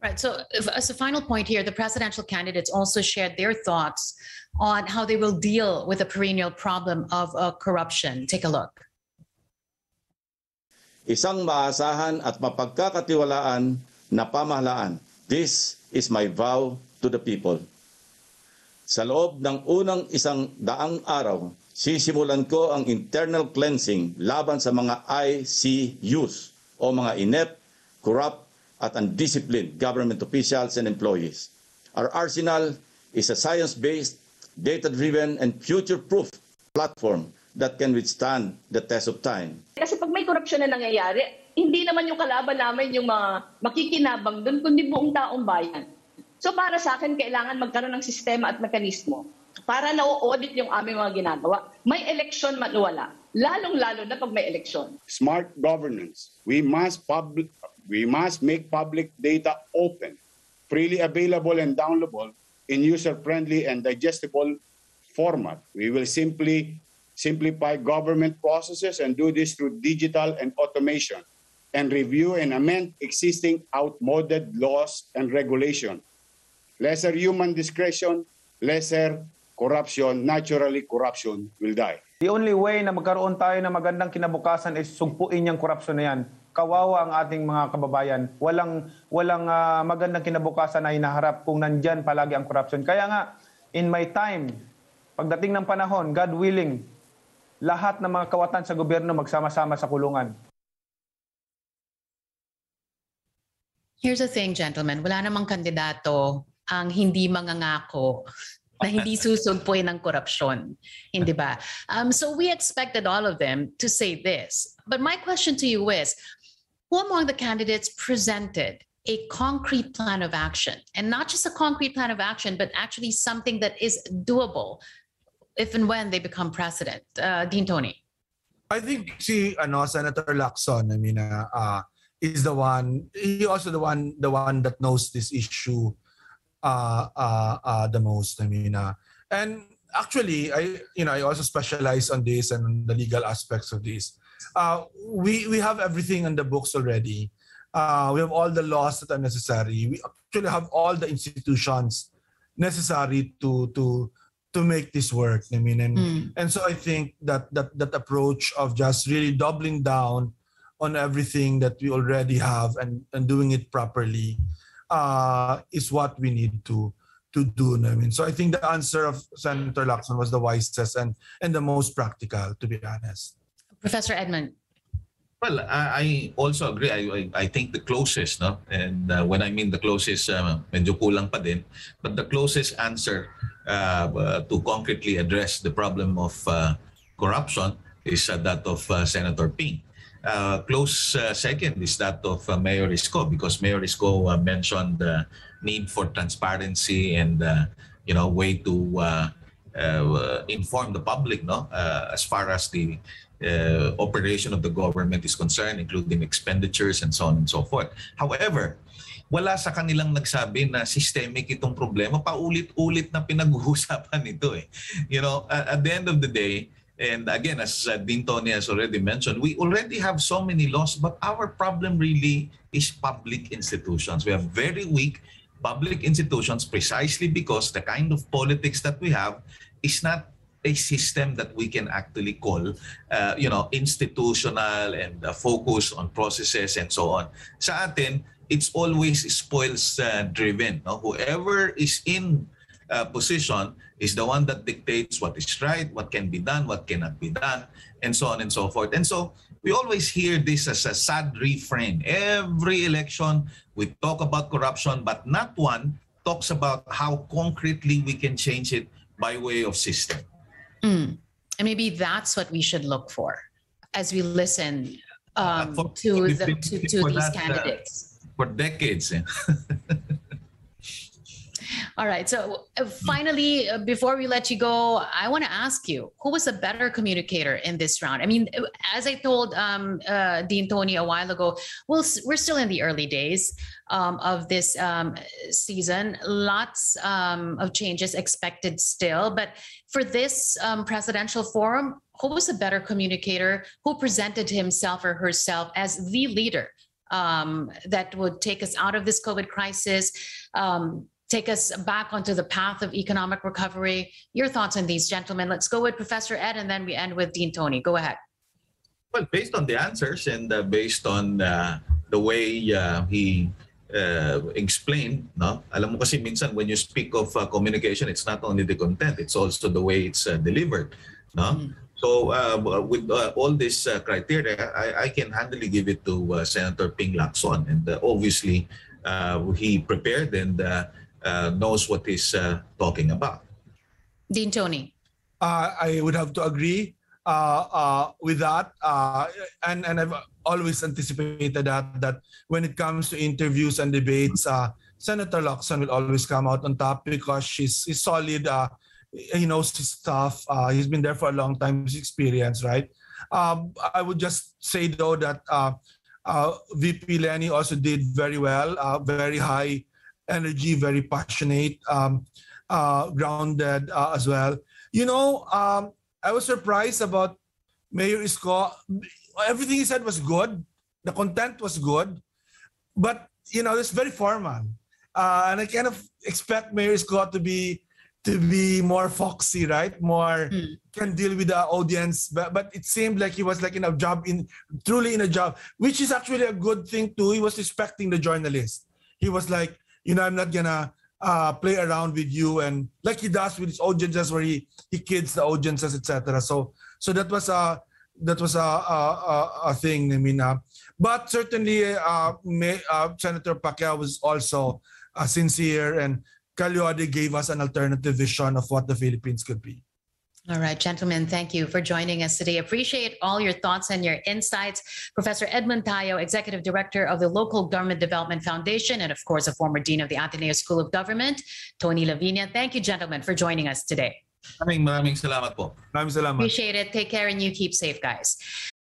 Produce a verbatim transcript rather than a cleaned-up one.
Right. So, if, as a final point here, the presidential candidates also shared their thoughts on how they will deal with the perennial problem of uh, corruption. Take a look. Isang maasahan at mapagkakatiwalaan na pamahalaan. This is my vow to the people. Sa loob ng unang isang daang araw, sisimulan ko ang internal cleansing laban sa mga I C Us o mga inept, corrupt, at undisciplined government officials and employees. Our arsenal is a science-based, data-driven, and future-proof platform that can withstand the test of time. Kasi pag may korupsyon na nangyayari, hindi naman yung kalaban namin yung mga makikinabang doon, kundi buong taong bayan. So para sa akin, kailangan magkaroon ng sistema at mekanismo para na-audit yung aming mga ginagawa. May eleksyon man wala, lalong-lalo na pag may eleksyon. Smart governance. We must public we must make public data open, freely available and downloadable in user-friendly and digestible format. We will simply simplify government processes and do this through digital and automation, and review and amend existing outmoded laws and regulation. Lesser human discretion, lesser corruption. Naturally, corruption will die. The only way na magkaroon tayo ng magandang kinabukasan is sugpuin yung korupsyon na yan. Kawawa ang ating mga kababayan. Walang, walang uh, magandang kinabukasan na hinaharap kung nandyan palagi ang korupsyon. Kaya nga, in my time, pagdating ng panahon, God willing, lahat ng mga kawatan sa gobyerno magsama-sama sa kulungan. Here's the thing, gentlemen. Wala namang kandidato ang hindi mangangako na hindi susugpuin ng korupsyon. Hindi ba? Um, so we expected all of them to say this. But my question to you is, who among the candidates presented a concrete plan of action? And not just a concrete plan of action, but actually something that is doable if and when they become president. Uh, Dean Tony. I think si ano, Senator Lacson, I mean, uh, uh, is the one, he also the one, the one that knows this issue uh, uh, uh, the most. I mean, uh, and actually, I, you know, I also specialize on this and on the legal aspects of this. Uh, we we have everything on the books already. Uh, we have all the laws that are necessary. We actually have all the institutions necessary to to to make this work. I mean, and mm. and so I think that that that approach of just really doubling down on everything that we already have and and doing it properly uh, is what we need to to do. I mean, so I think the answer of Senator Lacson was the wisest and and the most practical, to be honest. Professor Edmund. Well, I, I also agree. I, I I think the closest, no, and uh, when I mean the closest, uh, medyo kulang pa din. But the closest answer uh, uh, to concretely address the problem of uh, corruption is uh, that of uh, Senator Ping. Uh, close uh, second is that of uh, Mayor Isko, because Mayor Isko uh, mentioned the need for transparency and uh, you know way to uh, uh, inform the public, no, uh, as far as the Uh, operation of the government is concerned, including expenditures and so on and so forth. However, wala sa kanilang nagsabi na systemic itong problema. Paulit-ulit na pinag-uusapan ito eh. You know, uh, at the end of the day, and again, as uh, Dean Tony has already mentioned, we already have so many laws, but our problem really is public institutions. We have very weak public institutions precisely because the kind of politics that we have is not a system that we can actually call, uh, you know, institutional and uh, focus on processes and so on. Sa atin, it's always spoils uh, driven. No? Whoever is in uh, position is the one that dictates what is right, what can be done, what cannot be done, and so on and so forth. And so we always hear this as a sad refrain. Every election, we talk about corruption, but not one talks about how concretely we can change it by way of system. Mm. And maybe that's what we should look for as we listen um, uh, for, to, the, to, to these that, candidates. Uh, for decades. Eh? All right. So uh, finally, uh, before we let you go, I want to ask you, who was a better communicator in this round? I mean, as I told um, uh, Dean Tony a while ago, we'll, we're still in the early days um, of this um, season. Lots um, of changes expected still. But for this um, presidential forum, who was a better communicator? Who presented himself or herself as the leader um, that would take us out of this COVID crisis, um, take us back onto the path of economic recovery. Your thoughts on these, gentlemen? Let's go with Professor Ed, and then we end with Dean Tony. Go ahead. Well, based on the answers and uh, based on uh, the way uh, he uh, explained, no? Alam mo kasi minsan when you speak of uh, communication, it's not only the content, it's also the way it's uh, delivered, no? Mm. So uh, with uh, all this uh, criteria, I, I can handily give it to uh, Senator Ping Lacson, and uh, obviously uh, he prepared and uh, uh, knows what he's uh, talking about. Dean Tony. Uh, I would have to agree uh, uh, with that, uh, and and I've always anticipated that that when it comes to interviews and debates, uh, Senator Lacson will always come out on top because she's, she's solid. Uh, he knows his stuff. Uh, he's been there for a long time. His experience, right? Um, I would just say though that uh, uh, V P Lenny also did very well. Uh, very high energy, very passionate, um, uh, grounded uh, as well. You know, um, I was surprised about Mayor Isko. Everything he said was good. The content was good. But, you know, it's very formal. Uh, and I kind of expect Mayor Isko to be to be more foxy, right? More mm. can deal with the audience. But, but it seemed like he was like in a job, in truly in a job, which is actually a good thing too. He was respecting the journalist. He was like, you know, I'm not gonna uh, play around with you, and like he does with his audiences, where he he kids the audiences, et cetera. So so that was a that was a a, a thing. I mean, uh, but certainly uh, May, uh, Senator Pacquiao was also uh, sincere, and Caluade gave us an alternative vision of what the Philippines could be. All right, gentlemen, thank you for joining us today. Appreciate all your thoughts and your insights. Professor Edmund Tayo, Executive Director of the Local Government Development Foundation, and of course, a former Dean of the Ateneo School of Government, Tony Lavinia. Thank you, gentlemen, for joining us today. Maraming maraming salamat po. Maraming salamat. Appreciate it. Take care and you keep safe, guys.